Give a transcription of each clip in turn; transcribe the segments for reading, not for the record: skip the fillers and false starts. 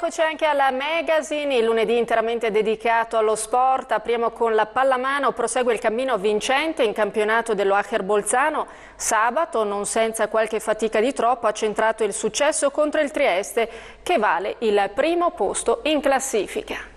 eccoci anche alla Magazine, il lunedì interamente dedicato allo sport. Apriamo con la pallamano, prosegue il cammino vincente in campionato dell'Oacher Bolzano. Sabato, non senza qualche fatica di troppo, ha centrato il successo contro il Trieste, che vale il primo posto in classifica.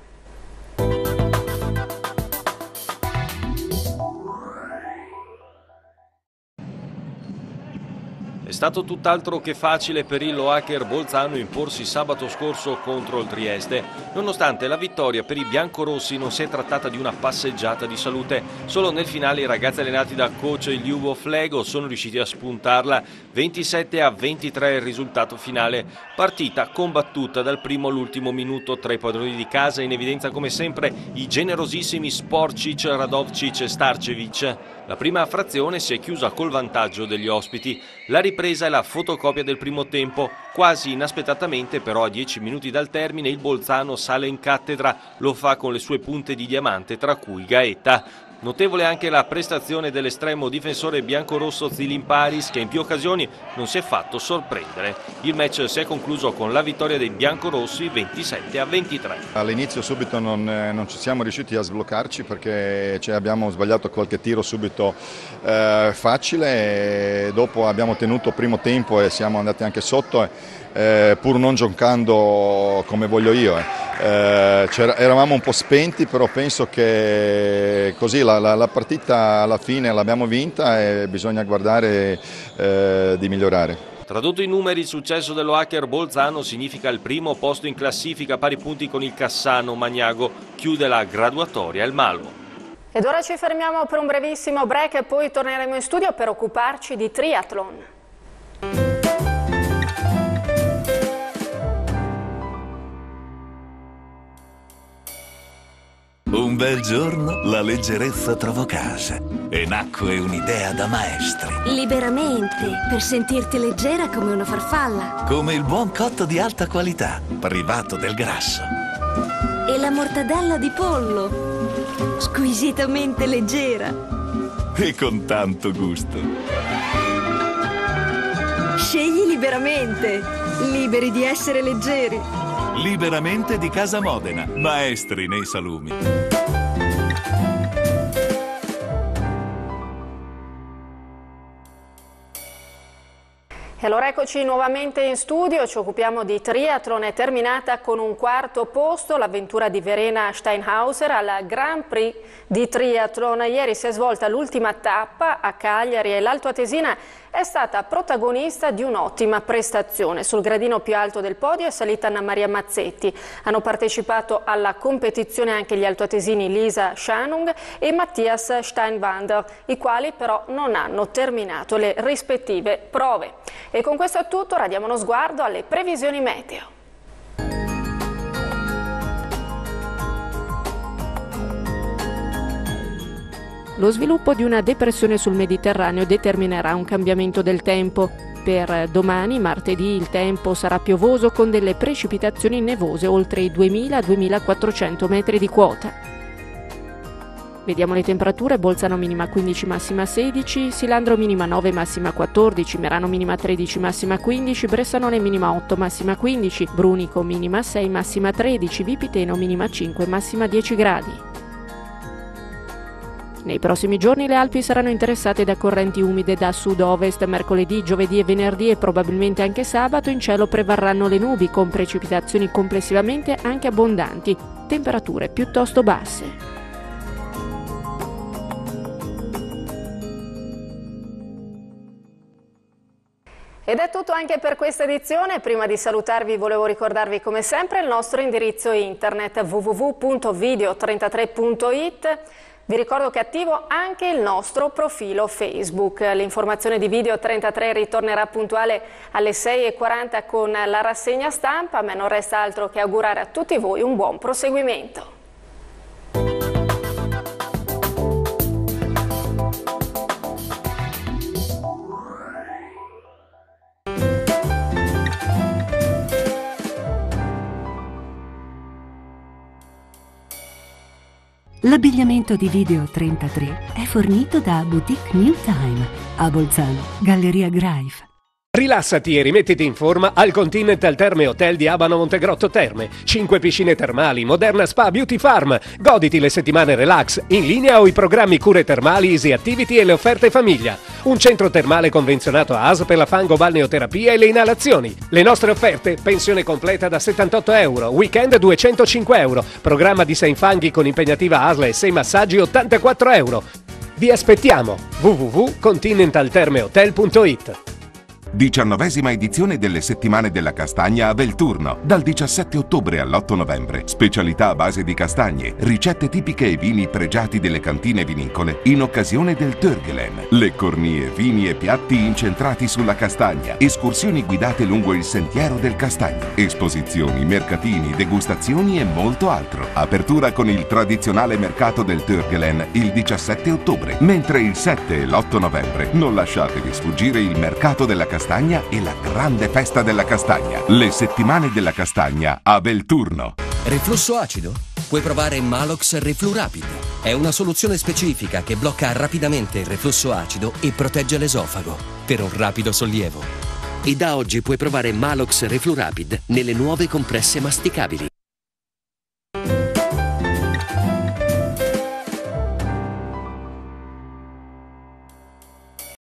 È stato tutt'altro che facile per il Oacher Bolzano imporsi sabato scorso contro il Trieste. Nonostante la vittoria, per i biancorossi non si è trattata di una passeggiata di salute. Solo nel finale i ragazzi allenati da coach Ljubo Flego sono riusciti a spuntarla. 27-23 il risultato finale. Partita combattuta dal primo all'ultimo minuto tra i padroni di casa, in evidenza come sempre i generosissimi Sporcic, Radovcic e Starcevic. La prima frazione si è chiusa col vantaggio degli ospiti. La ripresa è la fotocopia del primo tempo. Quasi inaspettatamente, però, a 10 minuti dal termine, il Bolzano sale in cattedra. Lo fa con le sue punte di diamante, tra cui Gaeta. Notevole anche la prestazione dell'estremo difensore biancorosso Zilin Paris, che in più occasioni non si è fatto sorprendere. Il match si è concluso con la vittoria dei biancorossi 27-23. All'inizio subito non ci siamo riusciti a sbloccarci perché abbiamo sbagliato qualche tiro subito facile, e dopo abbiamo tenuto il primo tempo e siamo andati anche sotto, pur non giocando come voglio io. Eravamo un po' spenti, però penso che così la partita alla fine l'abbiamo vinta e bisogna guardare di migliorare. Tradotto in numeri, il successo dell'Oacher Bolzano significa il primo posto in classifica, pari punti con il Cassano. Magnago chiude la graduatoria il Malmo. Ed ora ci fermiamo per un brevissimo break e poi torneremo in studio per occuparci di triathlon. Un bel giorno la leggerezza trovò casa e nacque un'idea da maestri. Liberamente, per sentirti leggera come una farfalla. Come il buon cotto di alta qualità, privato del grasso. E la mortadella di pollo, squisitamente leggera. E con tanto gusto. Scegli liberamente, liberi di essere leggeri. Liberamente di Casa Modena, maestri nei salumi. E allora eccoci nuovamente in studio, ci occupiamo di triathlon. È terminata con un quarto posto l'avventura di Verena Steinhauser al Grand Prix di triathlon. Ieri si è svolta l'ultima tappa a Cagliari e l'altoatesina è stata protagonista di un'ottima prestazione. Sul gradino più alto del podio è salita Anna Maria Mazzetti. Hanno partecipato alla competizione anche gli altoatesini Lisa Schanung e Mattias Steinwander, i quali però non hanno terminato le rispettive prove. E con questo è tutto, ora diamo uno sguardo alle previsioni meteo. Lo sviluppo di una depressione sul Mediterraneo determinerà un cambiamento del tempo. Per domani, martedì, il tempo sarà piovoso con delle precipitazioni nevose oltre i 2000-2400 metri di quota. Vediamo le temperature: Bolzano minima 15, massima 16, Silandro minima 9, massima 14, Merano minima 13, massima 15, Bressanone minima 8, massima 15, Brunico minima 6, massima 13, Vipiteno minima 5, massima 10 gradi. Nei prossimi giorni le Alpi saranno interessate da correnti umide da sud-ovest. Mercoledì, giovedì e venerdì e probabilmente anche sabato in cielo prevarranno le nubi con precipitazioni complessivamente anche abbondanti, temperature piuttosto basse. Ed è tutto anche per questa edizione. Prima di salutarvi volevo ricordarvi come sempre il nostro indirizzo internet www.video33.it. Vi ricordo che è attivo anche il nostro profilo Facebook. L'informazione di Video 33 ritornerà puntuale alle 6:40 con la rassegna stampa. A me non resta altro che augurare a tutti voi un buon proseguimento. L'abbigliamento di Video 33 è fornito da Boutique New Time a Bolzano, Galleria Greif. Rilassati e rimettiti in forma al Continental Terme Hotel di Abano Montegrotto Terme. 5 piscine termali, moderna spa, beauty farm. Goditi le settimane relax, in linea o i programmi cure termali, easy activity e le offerte famiglia. Un centro termale convenzionato AS per la fango-balneoterapia e le inalazioni. Le nostre offerte: pensione completa da €78, weekend €205, programma di 6 fanghi con impegnativa ASL e 6 massaggi €84. Vi aspettiamo! www.continentaltermehotel.it. 19ª edizione delle Settimane della Castagna a Velturno, dal 17 ottobre all'8 novembre. Specialità a base di castagne, ricette tipiche e vini pregiati delle cantine vinicole in occasione del Törgelen. Le cornie, vini e piatti incentrati sulla castagna. Escursioni guidate lungo il sentiero del castagno. Esposizioni, mercatini, degustazioni e molto altro. Apertura con il tradizionale mercato del Törgelen il 17 ottobre, mentre il 7 e l'8 novembre non lasciatevi sfuggire il mercato della castagna e la grande festa della castagna. Le Settimane della Castagna a Velturno. Reflusso acido? Puoi provare Malox Reflurapid. È una soluzione specifica che blocca rapidamente il reflusso acido e protegge l'esofago per un rapido sollievo. E da oggi puoi provare Malox Reflurapid nelle nuove compresse masticabili.